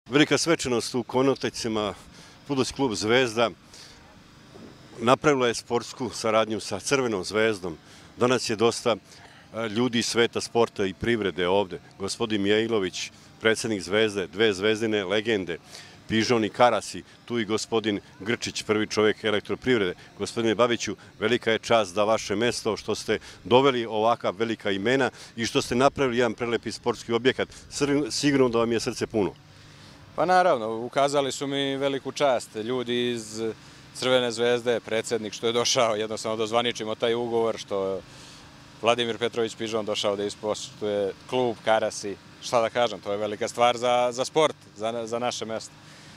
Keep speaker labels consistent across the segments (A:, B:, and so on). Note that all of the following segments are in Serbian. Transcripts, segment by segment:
A: Velika svečanost u Konotecima, fudbalski klub Zvezda napravila je sportsku saradnju sa Crvenom zvezdom. Danas je dosta ljudi iz sveta sporta i privrede ovde. Gospodin Mijailović, predsjednik Zvezde, dve zvezdine legende, Pižon i Karasi, tu i gospodin Grčić, prvi čovjek elektroprivrede. Gospodine Babiću, velika je čast da vaše mesto, što ste doveli ovaka velika imena i što ste napravili jedan prelepi sportski objekat. Sigurno da vam je srce puno.
B: Pa naravno, ukazali su mi veliku čast. Ljudi iz Crvene zvezde, predsjednik što je došao, jednostavno da zvaničimo taj ugovor, što Vladimir Petrović Pižon došao da ispoštuje klub, Karasi. Šta da kažem, to je velika stvar za sport, za naše mesto.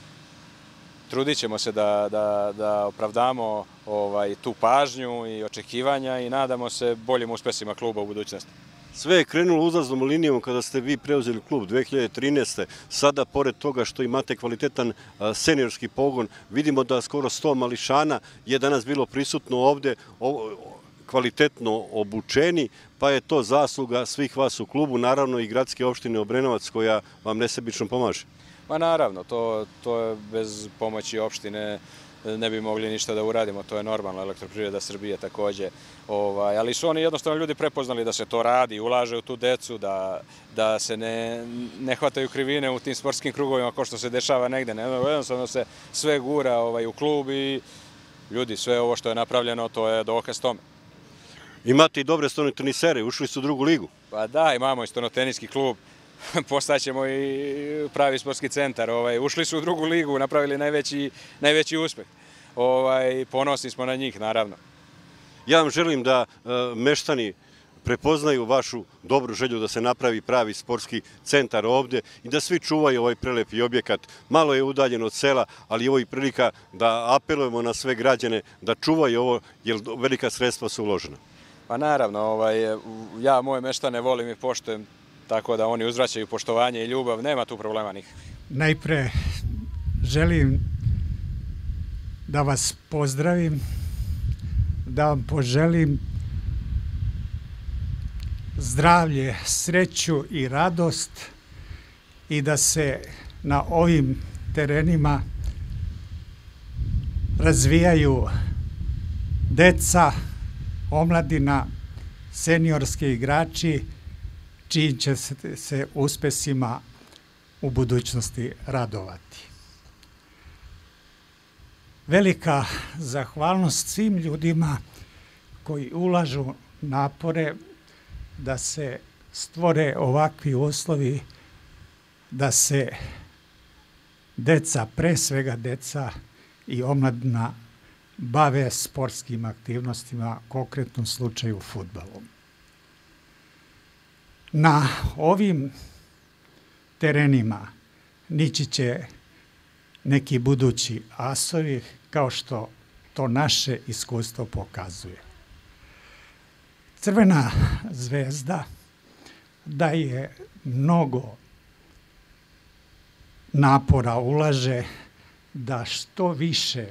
B: Trudit ćemo se da opravdamo tu pažnju i očekivanja i nadamo se boljim uspesima kluba u budućnosti.
A: Sve je krenulo uzlaznom linijom kada ste vi preuzeli klub 2013. Sada, pored toga što imate kvalitetan seniorski pogon, vidimo da skoro 100 mališana je danas bilo prisutno ovde, kvalitetno obučeni, pa je to zasluga svih vas u klubu, naravno i gradske opštine Obrenovac koja vam nesebično pomaže.
B: Pa naravno, to je bez pomoći opštine ne bi mogli ništa da uradimo, to je normalno, Elektroprivreda Srbije takođe. Ali su oni jednostavno ljudi prepoznali da se to radi, ulaže u tu decu, da se ne hvataju krivine u tim sportskim krugovima kao što se dešava negde. Jednostavno se sve gura u klub i ljudi, sve ovo što je napravljeno, to je dokaz tome.
A: Imate i dobre stonotenisere, ušli su u drugu ligu.
B: Pa da, imamo i stonoteniski klub. Postaćemo i pravi sportski centar. Ušli su u drugu ligu, napravili najveći uspeh. Ponosni smo na njih, naravno.
A: Ja vam želim da meštani prepoznaju vašu dobru želju da se napravi pravi sportski centar ovde i da svi čuvaju ovaj prelepi objekat. Malo je udaljen od sela, ali ovo je prilika da apelujemo na sve građane da čuvaju ovo, jer velika sredstva su uložena.
B: Pa naravno, ja moje meštane volim i poštujem, tako da oni uzvraćaju poštovanje i ljubav, nema tu problema nikakvih.
C: Najpre želim da vas pozdravim, da vam poželim zdravlje, sreću i radost i da se na ovim terenima razvijaju deca, omladina, seniorski igrači, čijim će se uspesima u budućnosti radovati. Velika zahvalnost svim ljudima koji ulažu napore da se stvore ovakvi uslovi, da se deca, pre svega deca i omladina, bave sportskim aktivnostima, u konkretnom slučaju fudbalom. Na ovim terenima nići će neki budući asovi, kao što to naše iskustvo pokazuje. Crvena zvezda daje mnogo napora, ulaže da što više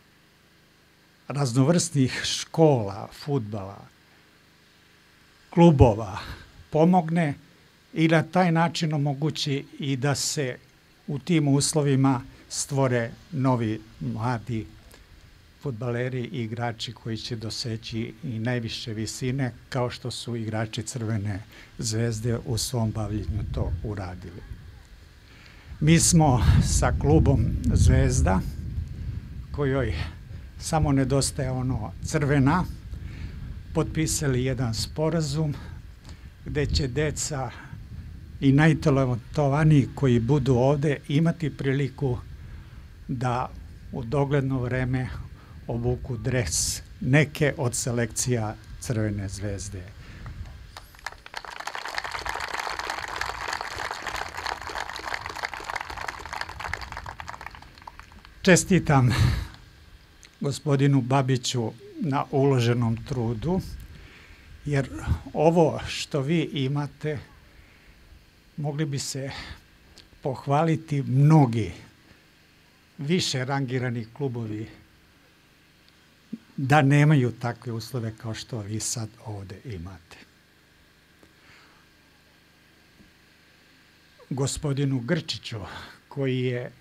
C: raznovrsnih škola, fudbala, klubova pomogne i na taj način omogući i da se u tim uslovima stvore novi mladi fudbaleri i igrači koji će doseći i najviše visine, kao što su igrači Crvene zvezde u svom bavljenju to uradili. Mi smo sa klubom Zvezda, kojoj samo nedostaje ono crvena, potpisali jedan sporazum gde će deca i najtalentovaniji koji budu ovde imati priliku da u dogledno vreme obuku dres neke od selekcija Crvene zvezde. Čestitam gospodinu Babiću na uloženom trudu, jer ovo što vi imate mogli bi se pohvaliti mnogi više rangirani klubovi da nemaju takve uslove kao što vi sad ovde imate. Gospodinu Grčiću, koji je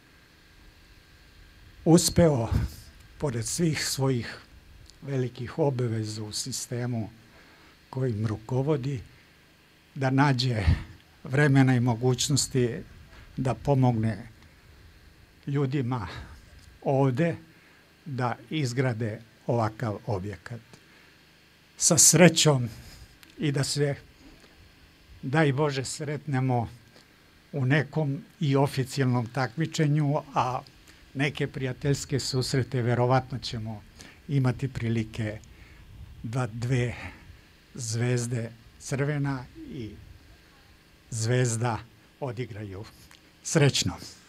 C: uspeo, pored svih svojih velikih obaveza u sistemu kojim rukovodi, da nađe vremena i mogućnosti da pomogne ljudima ovde da izgrade ovakav objekat. Sa srećom i da se, daj Bože, sretnemo u nekom i oficijalnom takmičenju, a neke prijateljske susrete verovatno ćemo imati prilike da dve zvezde, Crvena i Zvezda, odigraju. Srećno!